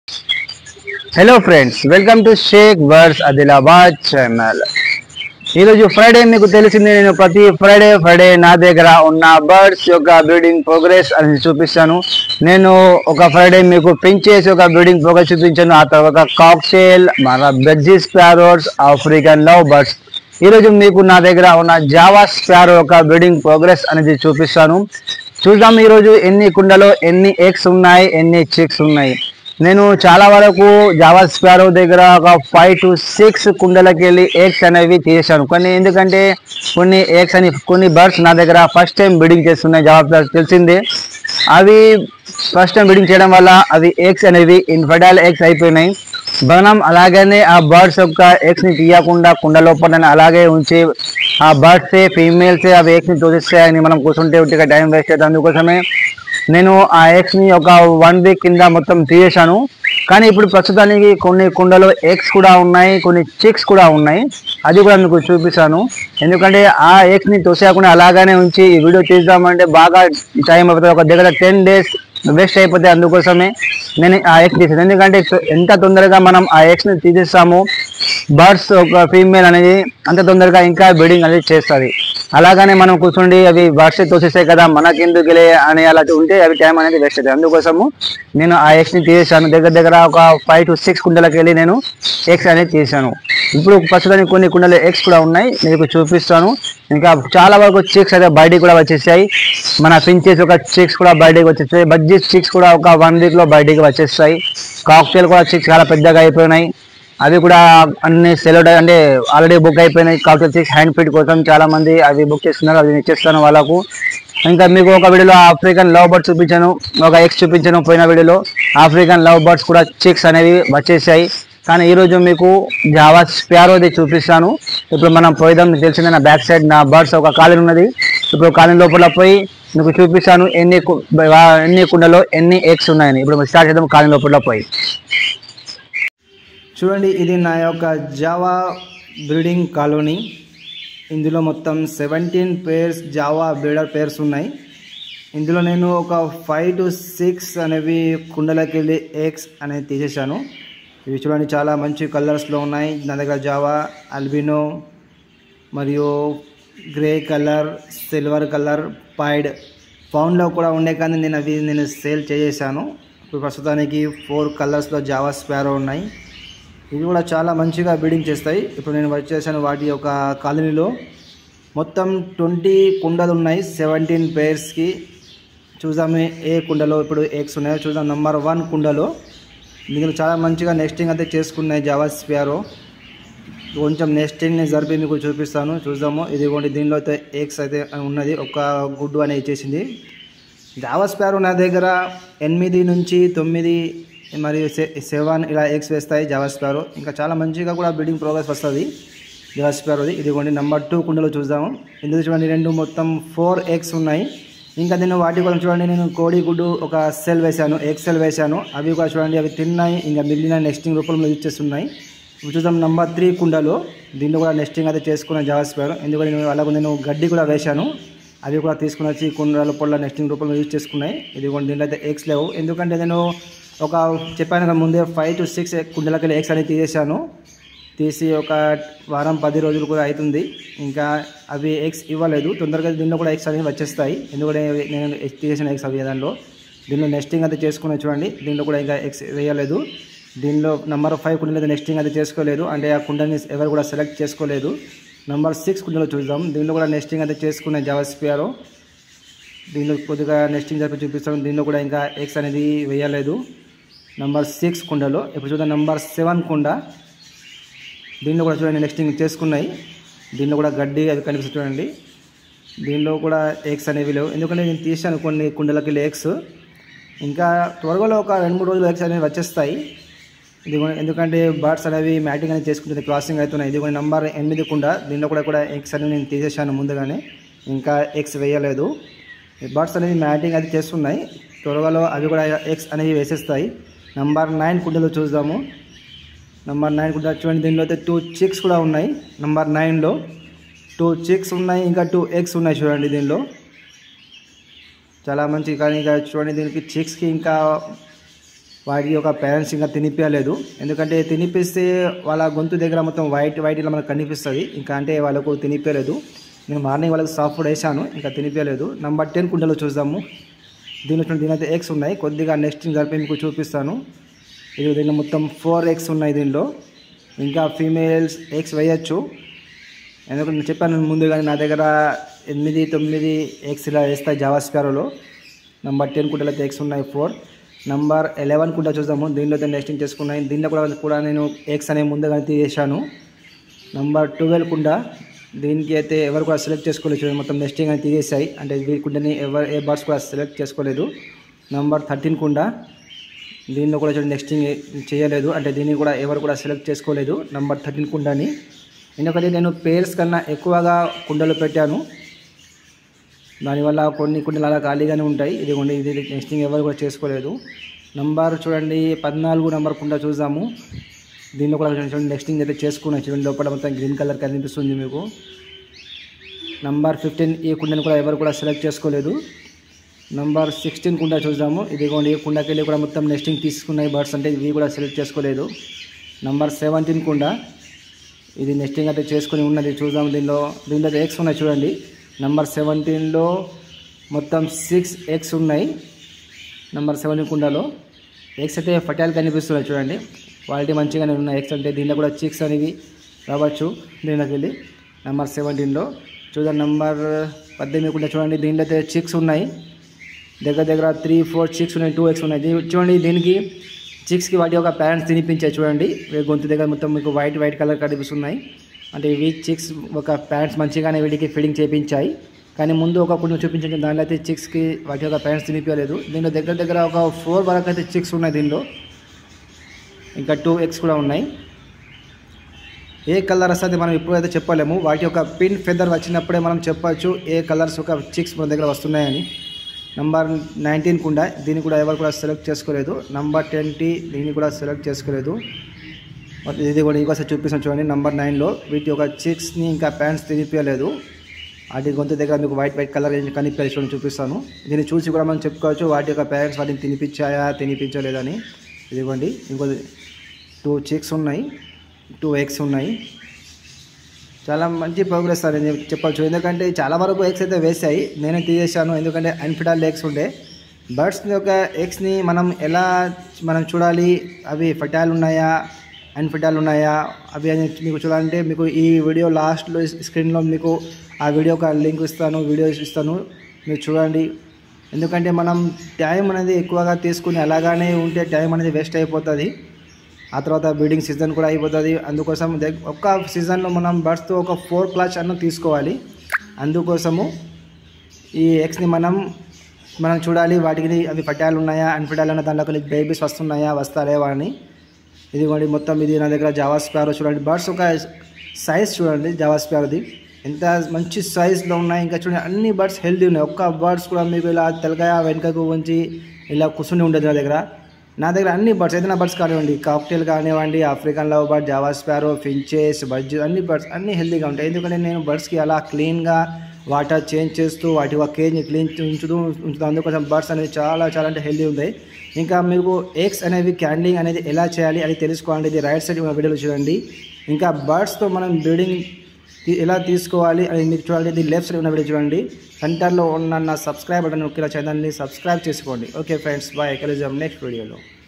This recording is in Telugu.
Hello friends, welcome to Shaik birds Adilabad channel. ఈరోజు ఫ్రైడే మీకు తెలిసింది. నేను ప్రతి ఫ్రైడే నా దగ్గర ఉన్న బర్డ్స్ యొక్క బ్రీడింగ్ ప్రోగ్రెస్ అనేది చూపిస్తాను. నేను ఒక ఫ్రైడే మీకు పెంచేసి ఒక బ్రీడింగ్ ప్రోగ్రెస్ చూపించాను. ఆ తర్వాత కాక్టైల్, మన budgie sparrows, African love birds. ఈరోజు మీకు నా దగ్గర ఉన్న జావా స్పారో యొక్క బ్రీడింగ్ ప్రోగ్రెస్ అనేది చూపిస్తాను. చూద్దాం ఈరోజు ఎన్ని కుండలో ఎన్ని ఎగ్స్ ఉన్నాయి, ఎన్ని చిక్స్ ఉన్నాయి. నేను చాలా వరకు జావా స్పారో దగ్గర ఒక 5 to 6 కుండలకి వెళ్ళి ఎగ్స్ అనేవి తీసాను. ఎందుకంటే కొన్ని బర్డ్స్ నా దగ్గర ఫస్ట్ టైం బ్రీడింగ్ చేస్తున్నాయి. జావా స్పారో తెలిసిందే, అవి ఫస్ట్ టైం బ్రీడింగ్ చేయడం వల్ల అవి ఎగ్స్ అనేవి ఇన్ఫర్టైల్ ఎగ్స్ అయిపోయినాయి. మనం అలాగనే ఆ బర్డ్స్ యొక్క ఎగ్స్ని తీయకుండా కుండ లోపల అలాగే ఉంచి ఆ బర్డ్సే ఫీమేల్సే అవి ఎగ్స్ని తోసిస్తాయని మనం కూర్చుంటే ఉట్టిగా టైం వేస్ట్ అవుతుంది. అందుకోసమే నేను ఆ ఎగ్స్ని ఒక 1 week కింద మొత్తం తీసేశాను. కానీ ఇప్పుడు ప్రస్తుతానికి కొన్ని కుండలో ఎగ్స్ కూడా ఉన్నాయి, కొన్ని చిక్స్ కూడా ఉన్నాయి. అది కూడా మీకు చూపిస్తాను. ఎందుకంటే ఆ ఎగ్స్ని తోసేయకుండా అలాగనే ఉంచి ఈ వీడియో తీద్దామంటే బాగా టైం అవుతుంది. ఒక దగ్గర 10 days వేస్ట్ అయిపోతాయి. అందుకోసమే నేను ఆ ఎగ్స్ తీసాను. ఎందుకంటే ఎంత తొందరగా మనం ఆ ఎగ్స్ని తీసేస్తామో బర్డ్స్ ఒక ఫీమేల్ అనేది అంత తొందరగా ఇంకా బ్రీడింగ్ అనేది చేస్తుంది. అలాగనే మనం కూర్చుండి అవి బర్డ్స్ తోసేస్తాయి కదా, మనకెందుకులే అని అలా ఉంటే అవి టైం అనేది వేస్ట్ అవుతుంది. అందుకోసము నేను ఆ ఎగ్స్ని తీసేసాను. దగ్గర ఒక 5 to 6 కుండలకి వెళ్ళి నేను ఎగ్స్ అనేది తీసాను. ఇప్పుడు ప్రస్తుతానికి కొన్ని కుండలు ఎగ్స్ కూడా ఉన్నాయి, మీకు చూపిస్తాను. ఇంకా చాలా వరకు చిక్స్ అయితే బయటికి కూడా వచ్చేసాయి. మన ఫించెస్ ఒక చిక్స్ కూడా బయటికి వచ్చేస్తాయి. బజ్జీ చిక్స్ కూడా ఒక 1 week లో బయటికి వచ్చేస్తాయి. కాక్టైల్ కూడా చిక్స్ చాలా పెద్దగా అయిపోయినాయి. అవి కూడా అన్ని సెలెక్ట్ అంటే ఆల్రెడీ బుక్ అయిపోయినాయి. కాక్టైల్ చిక్స్ హ్యాండ్ ఫీడ్ కోసం చాలా మంది అవి బుక్ చేస్తున్నారు. అవి ఇచ్చేస్తాను వాళ్ళకు. ఇంకా మీకు ఒక వీడియోలో ఆఫ్రికన్ లవ్ బర్డ్స్ చూపించాను, ఒక ఎగ్స్ చూపించాను. పోయిన వీడియోలో ఆఫ్రికన్ లవ్ బర్డ్స్ కూడా చిక్స్ అనేవి వచ్చేసాయి. కానీ ఈరోజు మీకు జావా స్పారోది చూపిస్తాను. ఇప్పుడు మనం పోయిదాం. తెలిసిందే, నా బ్యాక్ సైడ్ నా బర్డ్స్ ఒక కాలనీ ఉన్నది. ఇప్పుడు కాలనీ లోపల పోయి మీకు చూపిస్తాను ఎన్ని కుండలో ఎన్ని ఎగ్స్ ఉన్నాయని. ఇప్పుడు స్టార్ట్ చేద్దాం కాలనీ లోపల పోయి. చూడండి, ఇది నా యొక్క జావా బ్రీడింగ్ కాలనీ. ఇందులో మొత్తం 17 పేర్స్ జావా బ్రీడర్ పేర్స్ ఉన్నాయి. ఇందులో నేను ఒక 5 to 6 అనేవి కుండలకి వెళ్ళి ఎగ్స్ అనేది తీసేసాను. ఇవి చూడండి, చాలా మంచి కలర్స్లో ఉన్నాయి. నా దగ్గర జావా, అల్బినో మరియు grey colour, silver colour, pied పౌండ్లో కూడా ఉండే, కానీ నేను సేల్ చేసేసాను. ఇప్పుడు ప్రస్తుతానికి 4 కలర్స్లో జావా స్పారో ఉన్నాయి. ఇవి కూడా చాలా మంచిగా బ్రీడింగ్ చేస్తాయి. ఇప్పుడు నేను వచ్చేసాను వాటి యొక్క కాలనీలో. మొత్తం 20 కుండలు ఉన్నాయి 17 పేర్స్కి. చూద్దాము ఏ కుండలో ఇప్పుడు ఎగ్స్ ఉన్నాయో చూద్దాం. నెంబర్ 1 కుండలో దీనిలో చాలా మంచిగా నెస్టింగ్ అయితే చేసుకున్నాయి జావా స్పారో. కొంచెం నెస్టింగ్ని జరిపి మీకు చూపిస్తాను, చూద్దాము. ఇదిగోండి, దీనిలో అయితే ఎగ్స్ అయితే ఉన్నది, ఒక గుడ్డు అనేది ఇచ్చేసింది. జావా స్పారో నా దగ్గర 8 నుంచి 9 మరియు 7 ఇలా ఎగ్స్ వేస్తాయి జావా స్పారో. ఇంకా చాలా మంచిగా కూడా బ్రీడింగ్ ప్రోగ్రెస్ వస్తుంది జావా స్పారోది. ఇదిగోండి నెంబర్ 2 కుండలో చూద్దాము. ఇందులో చూడండి మొత్తం 4 ఎగ్స్ ఉన్నాయి. ఇంకా నేను వాటి కోసం చూడండి, నేను కోడి గుడ్డు ఒక సెల్ వేశాను, ఎగ్ సెల్ వేశాను. అవి కూడా చూడండి, అవి తిన్నాయి. ఇంకా మిగిలిన నెస్టింగ్ రూపంలో ఇచ్చేస్తున్నాయి. ఇప్పుడు చూద్దాం నెంబర్ 3 కుండలో. దీంట్లో కూడా నెస్టింగ్ అయితే చేసుకున్నాను జావా స్పారో. ఎందుకంటే అలాగే నేను గడ్డి కూడా వేశాను. అవి కూడా తీసుకుని వచ్చి కుండల పొల్ల నెస్టింగ్ రూపంలో యూజ్ చేసుకున్నాయి. ఇదిగోండి, దీంట్లో అయితే ఎగ్స్ లేవు. ఎందుకంటే నేను ఒక చెప్పాను కదా ముందే 5 to 6 కుండలకి ఎగ్స్ అనేది తీసేసాను. తీసి ఒక వారం 10 రోజులు కూడా అవుతుంది. ఇంకా అవి ఎగ్స్ ఇవ్వలేదు. తొందరగా దీనిలో కూడా ఎగ్స్ అనేవి వచ్చేస్తాయి. ఎందుకంటే నేను తీసేసిన ఎగ్స్ అవి దీనిలో నెస్టింగ్ అయితే చేసుకున్నాయి. చూడండి, దీనిలో కూడా ఇంకా ఎగ్స్ వేయలేదు. దీనిలో నెంబర్ 5 కుండలో నెస్టింగ్ అయితే చేసుకోలేదు, అంటే ఆ కుండని ఎవరు కూడా సెలెక్ట్ చేసుకోలేదు. నెంబర్ 6 కుండలో చూద్దాం. దీనిలో కూడా నెస్టింగ్ అయితే చేసుకున్నాయి జావా స్పారో. దీనిలో కొద్దిగా నెస్టింగ్ జరిపి చూపిస్తాం. దీనిలో కూడా ఇంకా ఎగ్స్ అనేది వేయలేదు నెంబర్ 6 కుండలో. ఇప్పుడు చూద్దాం నెంబర్ 7 కుండ. దీనిలో కూడా చూడండి నెస్టింగ్ చేసుకున్నాయి. దీనిలో కూడా గడ్డి అవి కనిపిస్తుంది చూడండి. దీనిలో కూడా ఎగ్స్ అనేవి లేవు, ఎందుకంటే నేను తీసాను కొన్ని కుండలకి ఎగ్స్. ఇంకా త్వరలో ఒక 2-3 రోజులు ఎగ్స్ అనేవి వచ్చేస్తాయి. ఇది ఎందుకంటే బర్డ్స్ అనేవి మ్యాటింగ్ అనేది చేసుకుంటుంది, క్రాసింగ్ అవుతున్నాయి. ఇది కూడా నెంబర్ 8 కుండ. దీనిలో కూడా ఎగ్స్ అనేవి నేను తీసేసాను ముందుగానే, ఇంకా ఎగ్స్ వేయలేదు. బర్డ్స్ అనేవి మ్యాటింగ్ అది చేస్తున్నాయి. త్వరలో అవి కూడా ఎగ్స్ అనేవి వేసేస్తాయి. నెంబర్ 9 కుండలో చూద్దాము. నెంబర్ 9 కుండ చూడండి, దీనిలో అయితే 2 చిక్స్ కూడా ఉన్నాయి. నెంబర్ 9లో 2 చిక్స్ ఉన్నాయి, ఇంకా 2 ఎగ్స్ ఉన్నాయి. చూడండి, దీనిలో చాలా మంచి. కానీ ఇక చూడండి, దీనికి చిక్స్కి ఇంకా వాటి యొక్క పేరెంట్స్ ఇంకా తినిపించలేదు. ఎందుకంటే తినిపిస్తే వాళ్ళ గొంతు దగ్గర మొత్తం వైట్ ఇలా మనకు కనిపిస్తుంది. ఇంకా అంటే వాళ్ళకు తినిపించలేదు. నేను మార్నింగ్ వాళ్ళకి సాఫ్ట్ ఫుడ్ వేసాను, ఇంకా తినిపించలేదు. నెంబర్ 10 కుండలో చూద్దాము. దీనైతే ఎగ్స్ ఉన్నాయి. కొద్దిగా నెక్స్ట్ జరిపి మీకు చూపిస్తాను. దీనిలో మొత్తం 4 ఎగ్స్ ఉన్నాయి. దీనిలో ఇంకా ఫీమేల్స్ ఎగ్స్ వేయచ్చు. ఎందుకంటే నేను చెప్పాను ముందుగానే నా దగ్గర 8-9 ఎగ్స్ ఇలా వేస్తాయి జావా స్పారోలో. నెంబర్ 10 కుండలో అయితే ఎగ్స్ ఉన్నాయి 4. నెంబర్ 11 కుండ చూద్దాము. దీనిలో అయితే నెస్టింగ్ చేసుకున్నాయి. దీనిలో కూడా నేను ఎగ్స్ అనే ముందుగానే తీసేసాను. నెంబర్ 12 కుండ, దీనికి అయితే ఎవరు కూడా సెలెక్ట్ చేసుకోలేదు. మొత్తం నెస్టింగ్ అని తీసేసాయి. అంటే ఈ కుండని ఏ బర్డ్స్ కూడా సెలెక్ట్ చేసుకోలేదు. నెంబర్ 13 కుండ, దీనిలో కూడా చూడండి నెస్టింగ్ చేయలేదు. అంటే దీన్ని కూడా ఎవరు కూడా సెలెక్ట్ చేసుకోలేదు నెంబర్ 13 కుండని. ఎందుకంటే నేను పేర్స్ కన్నా ఎక్కువగా కుండలు పెట్టాను. దానివల్ల కొన్ని కుండలు అలా ఖాళీగానే ఉంటాయి. ఇది నెస్టింగ్ ఎవరు కూడా చేసుకోలేదు. నంబర్ చూడండి 14 నెంబర్ కుండ చూద్దాము. దీనిలో కూడా చూడండి నెస్టింగ్ అయితే చేసుకున్నాయి. చూడండి లోపల మొత్తం గ్రీన్ కలర్ కనిపిస్తుంది మీకు. నంబర్ 15 ఈ కుండను కూడా ఎవరు కూడా సెలెక్ట్ చేసుకోలేదు. నంబర్ 16 కుండ చూద్దాము. ఇదిగోండి ఈ కుండకి వెళ్ళి కూడా మొత్తం నెస్టింగ్ తీసుకున్నాయి బర్డ్స్, అంటే ఇవి కూడా సెలెక్ట్ చేసుకోలేదు. నంబర్ 17 కుండ, ఇది నెస్టింగ్ అయితే చేసుకుని ఉన్నది. చూద్దాము. దీనిలో ఎగ్స్ ఉన్నాయి చూడండి. నెంబర్ 17లో మొత్తం 6 ఎగ్స్ ఉన్నాయి. నెంబర్ 17 కుండలో ఎగ్స్ అయితే ఫటాల్ కనిపిస్తున్నాయి చూడండి. క్వాలిటీ మంచిగానే ఉన్నాయి ఎగ్స్. అంటే దీనిలో కూడా చిక్స్ అనేవి రావచ్చు దీనిలోకి వెళ్ళి. నెంబర్ 17లో చూడండి. నెంబర్ 18 కుండ చూడండి. దీనిలో అయితే చిక్స్ ఉన్నాయి. దగ్గర 3-4 చిక్స్ ఉన్నాయి. 2 ఎగ్స్ ఉన్నాయి. చూడండి దీనికి చిక్స్కి వాటి యొక్క పేరెంట్స్ తినిపించాయి చూడండి. గొంతు దగ్గర మొత్తం మీకు వైట్ కలర్ కనిపిస్తున్నాయి. అంటే ఇవి చిక్స్ ఒక పేరెంట్స్ మంచిగానే వీటికి ఫీడింగ్ చేయించాయి. కానీ ముందు ఒక కొన్ని చూపించాను, దానిలో అయితే చిక్స్కి వాటి యొక్క పేరెంట్స్ తినిపించలేదు. దీనిలో దగ్గర ఒక 4 వరకు అయితే చిక్స్ ఉన్నాయి దీనిలో. ఇంకా 2 ఎగ్స్ కూడా ఉన్నాయి. ఏ కలర్ వస్తుంది మనం ఇప్పుడైతే చెప్పలేము. వాటి యొక్క పిన్ ఫెదర్ వచ్చినప్పుడే మనం చెప్పచ్చు ఏ కలర్స్ ఒక చిక్స్ మన దగ్గర వస్తున్నాయని. నంబర్ 19 కుండ, దీన్ని కూడా ఎవరు కూడా సెలెక్ట్ చేసుకోలేదు. నంబర్ 20 దీన్ని కూడా సెలెక్ట్ చేసుకోలేదు. ఇది కూడా ఇంకోసారి చూపిస్తాను చూడండి. నంబర్ 9లో వీటి యొక్క చిక్స్ని ఇంకా ప్యాంట్స్ తినిపించలేదు. వాటి గొంతు దగ్గర మీకు వైట్ కలర్ కనిపించాలి చూడండి, చూపిస్తాను. దీన్ని చూసి కూడా మనం చెప్పుకోవచ్చు వాటి యొక్క పేరెంట్స్ వాటిని తినిపించలేదని. ఇదిగోండి ఇంకో 2 చిక్స్ ఉన్నాయి, 2 ఎగ్స్ ఉన్నాయి. చాలా మంచి ప్రోగ్రెస్ అని చెప్పచ్చు. ఎందుకంటే చాలా వరకు ఎగ్స్ అయితే వేసాయి, నేనే తీసేసాను. ఎందుకంటే అన్ఫిటాల్ ఎగ్స్ ఉండే బర్డ్స్ యొక్క ఎగ్స్ని మనం చూడాలి అవి ఫటాల్ ఉన్నాయా అన్ఫిటాల్ ఉన్నాయా అవి అని మీకు చూడాలంటే మీకు ఈ వీడియో లాస్ట్లో స్క్రీన్లో మీకు ఆ వీడియో ఒక లింక్ ఇస్తాను, వీడియోస్ ఇస్తాను, మీరు చూడండి. ఎందుకంటే మనం టైం అనేది ఎక్కువగా తీసుకుని అలాగానే ఉంటే టైం అనేది వేస్ట్ అయిపోతుంది. ఆ తర్వాత బ్రీడింగ్ సీజన్ కూడా అయిపోతుంది. అందుకోసం ఒక్క సీజన్లో మనం బర్డ్స్తో ఒక 4 క్లాచ్ అన్న తీసుకోవాలి. అందుకోసము ఈ ఎగ్స్ని మనం చూడాలి వాటికి అవి ఫటాల్ ఉన్నాయా అన్ఫిటాల్ ఉన్న దాంట్లో బేబీస్ వస్తారేవా అని. ఇదిగోండి మొత్తం ఇది నా దగ్గర జావా స్పారో చూడండి. బర్డ్స్ ఒక సైజ్ చూడండి జావా స్పారోది ఎంత మంచి సైజ్లో ఉన్నాయి. ఇంకా చూడండి అన్ని బర్డ్స్ హెల్తీ ఉన్నాయి. ఒక్క బర్డ్స్ కూడా మీకు ఇలా తెలకాయ వెనుకకు ఉంచి ఇలా కూర్చుని ఉండదు నా దగ్గర అన్ని బర్డ్స్ ఏదైనా బర్డ్స్ కానివ్వండి, కాక్టైల్ కానివ్వండి, African love bird, Java sparrow, finches, budgie అన్ని బర్డ్స్ అన్నీ హెల్తీగా ఉంటాయి. ఎందుకంటే నేను బర్డ్స్కి అలా క్లీన్గా వాటర్ చేంజ్ చేస్తూ వాటి ఒక కేజ్ని క్లీన్ ఉంచుతూ అందుకోసం బర్డ్స్ అనేది చాలా అంటే హెల్తీ ఉంటాయి. ఇంకా మీకు ఎగ్స్ అనేవి క్యాండింగ్ అనేది ఎలా చేయాలి అది తెలుసుకోవాలంటే ఇది రైట్ సైడ్ ఉన్న వీడియోలో చూడండి. ఇంకా బర్డ్స్తో మనం బ్రీడింగ్ ఎలా తీసుకోవాలి అని మీకు చూడండి. ఇది లెఫ్ట్ సైడ్ ఉన్న వీడియో చూడండి. సెంటర్లో ఉన్న నా సబ్స్క్రైబ్ బటన్ నొక్కి ఛానల్ని సబ్స్క్రైబ్ చేసుకోండి. Okay friends, bye. కలుద్దాం నెక్స్ట్ వీడియోలో.